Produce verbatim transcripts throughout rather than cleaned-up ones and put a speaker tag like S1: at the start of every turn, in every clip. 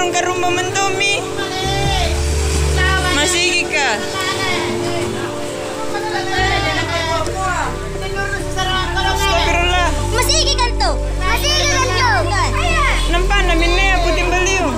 S1: orang ke rumah mentomi. Masih Gika. Astagfirullah.
S2: Masih Gika kan tuh. Masih Gika kan tuh.
S1: Nampak namanya putih beliau.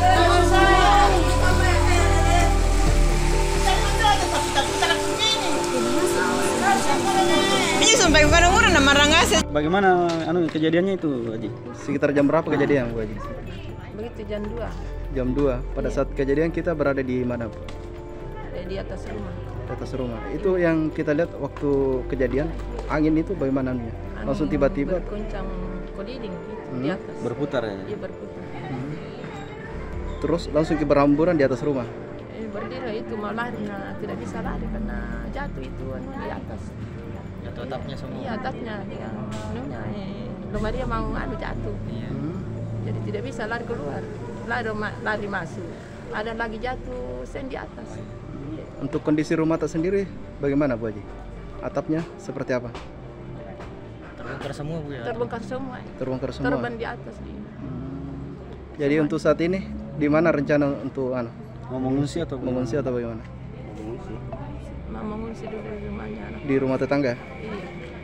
S1: Ini sampai kadang orang nama rangas.
S3: Bagaimana anu kejadiannya itu, Bu Haji? Sekitar jam berapa kejadian, Bu Haji?
S4: Begitu jam dua.
S3: Jam dua. Pada saat kejadian kita berada di mana, Bu?
S4: Di atas rumah.
S3: Di atas rumah. Itu yang kita lihat waktu kejadian, angin itu bagaimana anunya? Langsung tiba-tiba
S4: berguncang kodiding gitu
S3: hmm.
S4: di atas.
S3: Berputar ya?
S4: Iya, berputar.
S3: Hmm. Terus langsung berhamburan di atas rumah.
S4: Eh, berdiri itu mau lari, nah, tidak bisa lari karena jatuh itu anu, di atas.
S3: Jatuh atapnya semua.
S4: Iya, atapnya yang anunya eh, rumah dia mau anu jatuh.
S3: Hmm.
S4: Jadi tidak bisa lari keluar. Lari lari masuk. Ada lagi jatuh sen di atas.
S3: Untuk kondisi rumah tersendiri bagaimana, Bu Haji? Atapnya seperti apa?
S5: Terbongkar semua, Bu ya.
S4: Terbongkar semua.
S3: Terbongkar semua.
S4: Terban di atas dia.
S3: Hmm. Jadi untuk saat ini di mana rencana untuk anu?
S5: Mau mengungsi atau
S3: mengungsi atau bagaimana?
S5: mengungsi?
S4: Mau mengungsi dulu di rumahnya anak.
S3: Di rumah tetangga?
S4: Iya.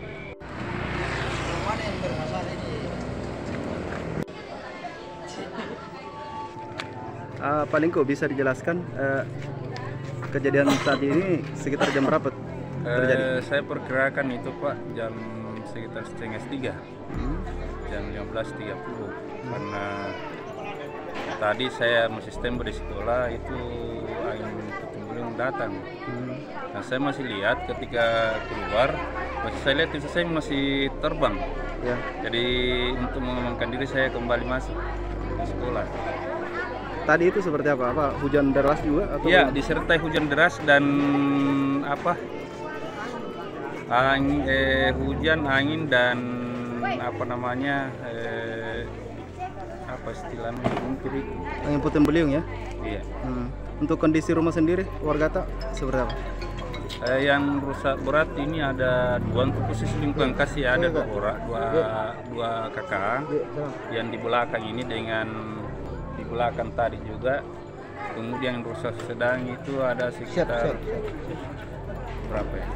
S3: Uh, paling kok bisa dijelaskan uh, kejadian saat ini sekitar jam berapa terjadi?
S6: Uh, saya perkirakan itu Pak jam sekitar setengah tiga, hmm. jam lima belas tiga puluh hmm. karena tadi saya masih standby di sekolah itu angin puting beliung datang. Hmm. Nah saya masih lihat ketika keluar, masih saya lihat itu saya masih terbang. Ya. Jadi untuk mengamankan diri saya kembali masuk ke sekolah.
S3: Tadi itu seperti apa? Apa hujan deras juga? Atau
S6: ya, disertai hujan deras dan apa? Angin, eh, hujan, angin dan apa namanya? Eh, apa istilahnya? Mungkin
S3: angin puting beliung ya?
S6: Iya.
S3: Hmm. Untuk kondisi rumah sendiri, warga tak seperti apa?
S6: Eh, yang rusak berat ini ada dua untuk posisi lingkungan kasih ada dua orang, dua dua kakak yang di belakang ini dengan di belakang tadi juga. Kemudian yang rusak sedang itu ada sekitar siap, siap, siap. berapa ya?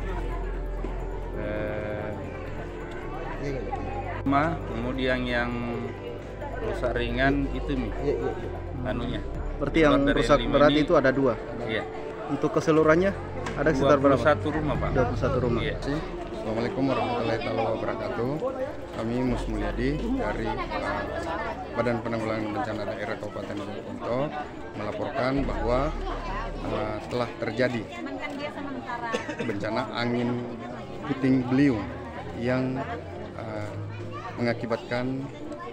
S6: Eh, lima. Kemudian yang rusak ringan itu nih, ya, ya, ya. anunya.
S3: Berarti yang rusak berat itu ada dua.
S6: Iya.
S3: Untuk keseluruhannya ada sekitar berapa?
S6: dua puluh satu rumah, Pak.
S3: dua puluh satu rumah. Iya.
S7: Assalamualaikum warahmatullahi wabarakatuh. Kami Mus Mulyadi dari uh, Badan Penanggulangan Bencana Daerah Kabupaten Mojokerto melaporkan bahwa uh, telah terjadi bencana angin puting beliung yang uh, mengakibatkan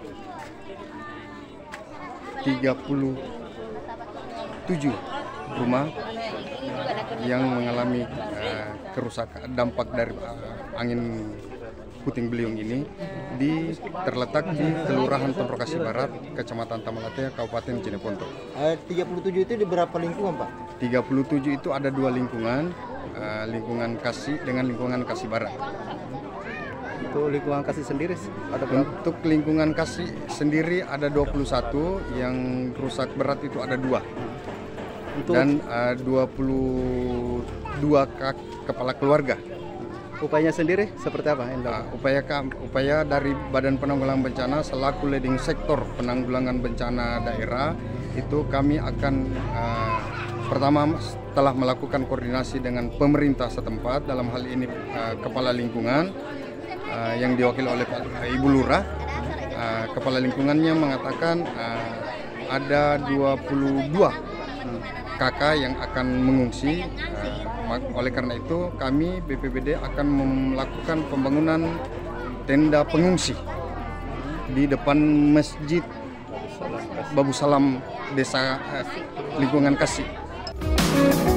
S7: tiga puluh tujuh rumah yang mengalami uh, kerusakan dampak dari uh, angin puting beliung ini di terletak di Kelurahan Tondrokasi Barat, Kecamatan Tamalate, Kabupaten Cineponto.
S5: Uh, tiga puluh tujuh itu di berapa lingkungan, Pak?
S7: tiga puluh tujuh itu ada dua lingkungan, uh, lingkungan Kasih dengan lingkungan Kasih Barat.
S3: Untuk lingkungan Kasih sendiri ada berapa?
S7: Untuk lingkungan Kasih sendiri ada dua puluh satu, yang rusak berat itu ada dua. Untuk dan uh, dua puluh dua kepala keluarga.
S3: Upayanya sendiri seperti apa?
S7: Uh, upaya upaya dari Badan Penanggulangan Bencana selaku leading sektor penanggulangan bencana daerah itu kami akan uh, pertama telah melakukan koordinasi dengan pemerintah setempat, dalam hal ini uh, kepala lingkungan uh, yang diwakili oleh Pak Ibu Lurah. Uh, kepala lingkungannya mengatakan uh, ada dua puluh dua kakak yang akan mengungsi. Uh, oleh karena itu kami B P B D akan melakukan pembangunan tenda pengungsi di depan Masjid Babu Salam Desa uh, Lingkungan Kasih.